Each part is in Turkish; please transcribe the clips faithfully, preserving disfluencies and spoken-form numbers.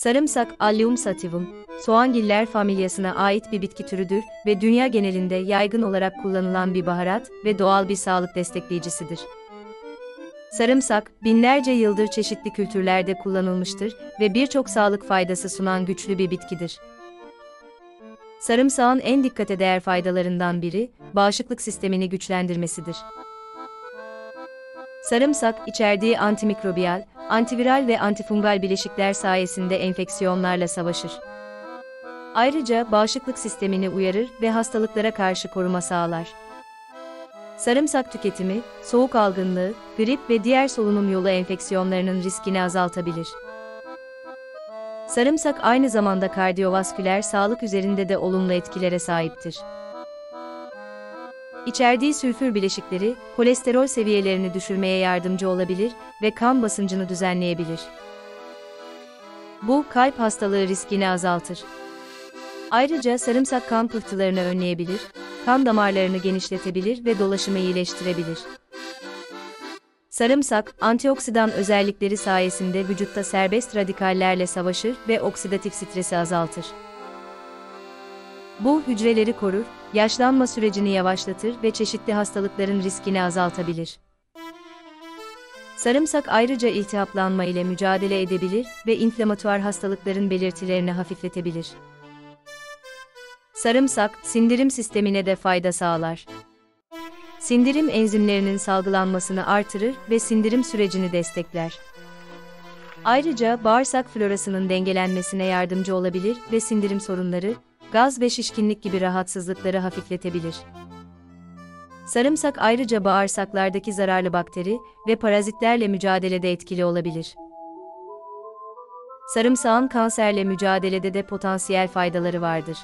Sarımsak, Allium sativum, soğangiller familyasına ait bir bitki türüdür ve dünya genelinde yaygın olarak kullanılan bir baharat ve doğal bir sağlık destekleyicisidir. Sarımsak, binlerce yıldır çeşitli kültürlerde kullanılmıştır ve birçok sağlık faydası sunan güçlü bir bitkidir. Sarımsağın en dikkate değer faydalarından biri, bağışıklık sistemini güçlendirmesidir. Sarımsak, içerdiği antimikrobiyal, antiviral ve antifungal bileşikler sayesinde enfeksiyonlarla savaşır. Ayrıca bağışıklık sistemini uyarır ve hastalıklara karşı koruma sağlar. Sarımsak tüketimi, soğuk algınlığı, grip ve diğer solunum yolu enfeksiyonlarının riskini azaltabilir. Sarımsak aynı zamanda kardiyovasküler sağlık üzerinde de olumlu etkilere sahiptir. İçerdiği sülfür bileşikleri, kolesterol seviyelerini düşürmeye yardımcı olabilir ve kan basıncını düzenleyebilir. Bu, kalp hastalığı riskini azaltır. Ayrıca sarımsak kan pıhtılarını önleyebilir, kan damarlarını genişletebilir ve dolaşımı iyileştirebilir. Sarımsak, antioksidan özellikleri sayesinde vücutta serbest radikallerle savaşır ve oksidatif stresi azaltır. Bu, hücreleri korur, yaşlanma sürecini yavaşlatır ve çeşitli hastalıkların riskini azaltabilir. Sarımsak ayrıca iltihaplanma ile mücadele edebilir ve inflamatuar hastalıkların belirtilerini hafifletebilir. Sarımsak, sindirim sistemine de fayda sağlar. Sindirim enzimlerinin salgılanmasını artırır ve sindirim sürecini destekler. Ayrıca bağırsak florasının dengelenmesine yardımcı olabilir ve sindirim sorunları, gaz ve şişkinlik gibi rahatsızlıkları hafifletebilir. Sarımsak ayrıca bağırsaklardaki zararlı bakteri ve parazitlerle mücadelede etkili olabilir. Sarımsağın kanserle mücadelede de potansiyel faydaları vardır.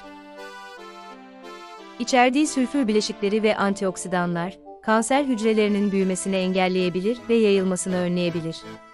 İçerdiği sülfür bileşikleri ve antioksidanlar, kanser hücrelerinin büyümesini engelleyebilir ve yayılmasını önleyebilir.